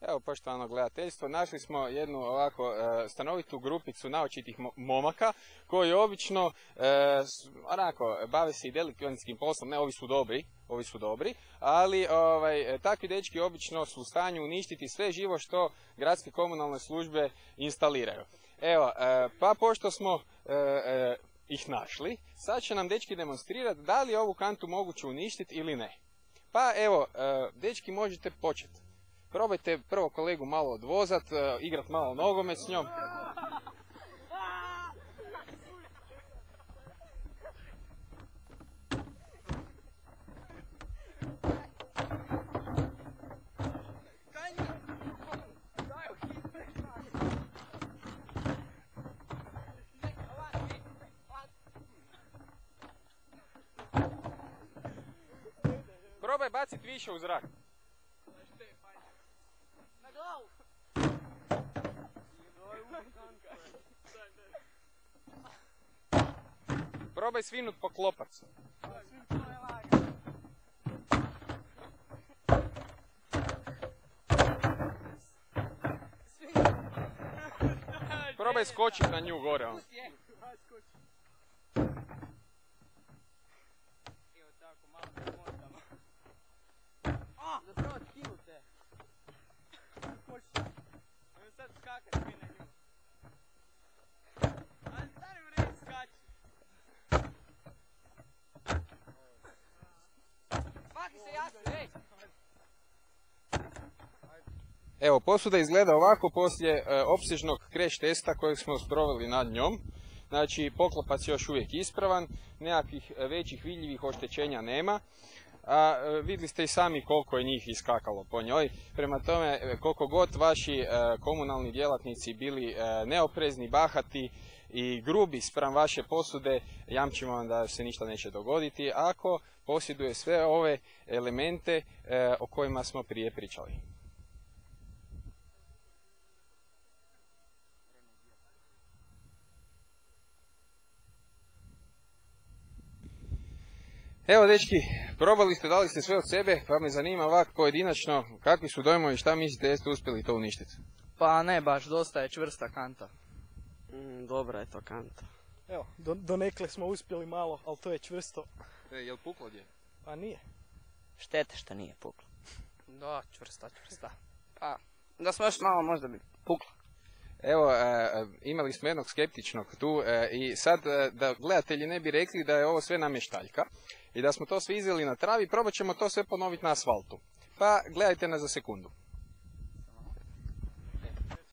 Evo, poštovano gledateljstvo, našli smo jednu ovako stanovitu grupicu naočitih momaka koji obično bave se i delikventskim poslom. Ne, ovi su dobri, ali takvi dečki obično su u stanju uništiti sve živo što gradske komunalne službe instaliraju. Evo, pa pošto smo ih našli, sad će nam dečki demonstrirati da li je ovu kantu moguće uništiti ili ne. Pa evo, dečki, možete početi. Probajte prvo kolegu malo odvozat, igrat malo nogomet s njom. Probaj baciti više u zrak. Na glavu. Probaj svinut po klopac. Probaj skočiti na nju gore. Zapravo skinute. Ajmo sad skakat svi na nju. Ajmo stani u reći skači. Maki se jasno, ej! Evo, posuda izgleda ovako poslije opsežnog crash testa kojeg smo sproveli nad njom. Znači, poklopac je još uvijek ispravan, nekakvih većih vidljivih oštećenja nema. A vidjeli ste i sami koliko je njih iskakalo po njoj. Prema tome, koliko god vaši komunalni djelatnici bili neoprezni, bahati i grubi spram vaše posude, jamčimo vam da se ništa neće dogoditi ako posjeduje sve ove elemente o kojima smo prije pričali. Evo, dečki, probali ste, dali ste sve od sebe, pa me zanima ovako pojedinačno kakvi su dojmovi, šta mislite, jeste uspjeli to uništiti? Pa ne baš, dosta je čvrsta kanta. Dobra je to kanta. Evo, donekle smo uspjeli malo, ali to je čvrsto. Jel puklo gdje? Pa nije. Štete što nije puklo. Da, čvrsta. Pa, da smo još malo možda bi puklo. Evo, imali smo jednog skeptičnog tu i sad da gledatelji ne bi rekli da je ovo sve namještaljka i da smo to sve izveli na travi, probat ćemo to sve ponoviti na asfaltu. Pa gledajte nas za sekundu.